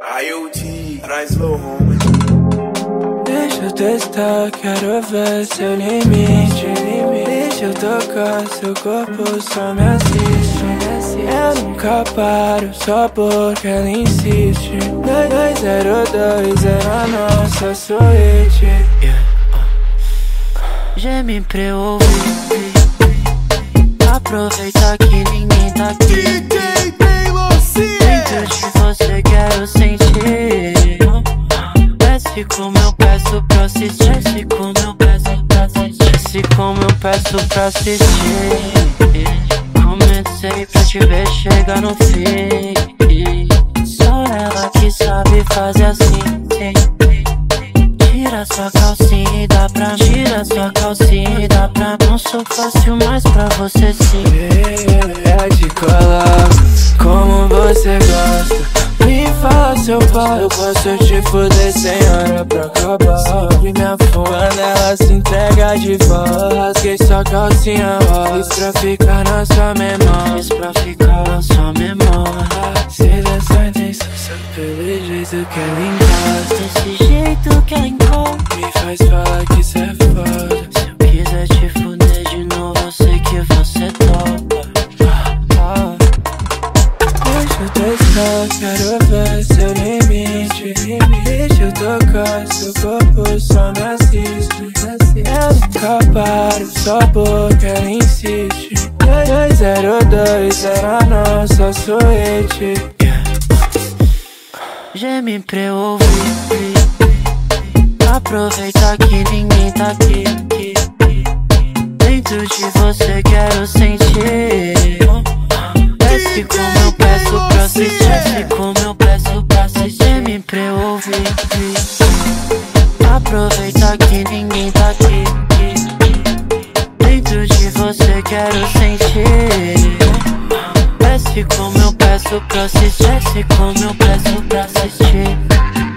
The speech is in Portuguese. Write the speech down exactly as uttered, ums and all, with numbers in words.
I O T, traz low home. Deixa eu testar, quero ver seu limite. Deixa eu tocar, seu corpo só me assiste. Eu nunca paro, só porque ela insiste. dois zero dois é a nossa suíte. Geme pra eu ouvir. Aproveita que ninguém tá aqui. Dentro de você quero sentir. Desce como eu peço pra assistir. Desce como eu peço pra assistir. Desce como eu peço pra assistir. Comecei pra te ver chegar no fim. Só ela que sabe fazer assim. Tira sua calcinha e dá pra mim. Tira sua calcinha e dá pra mim. Não sou fácil, mas pra você sim. É de colar, como você gosta. Me fala seu pai, eu posso te fuder sem hora pra acabar. Sobre minha fome, quando ela se entrega de volta. Rasguei sua calcinha rosa. Fiz pra ficar na sua memória. Fiz pra ficar na sua memória. Se dessa intenção, só pelo jeito que ela encosta. Desse jeito que ela encosta. Me faz falar que cê é foda. Se eu quiser te fuder de novo, eu sei que você topa. ah. Deixa eu testar, quero ver seu limite. Deixa eu tocar, seu corpo só me assiste. Eu nunca paro, só porque ela insiste. dois zero dois era a nossa suíte. Geme pra eu ouvir. Aproveita que ninguém tá aqui. Dentro de você quero sentir. Desce como eu peço pra assistir. Desce como eu peço pra assistir. Geme pra eu ouvir. Aproveita que ninguém tá aqui. Dentro de você quero sentir. Desce como eu peço pra assistir. Desce como eu peço pra assistir.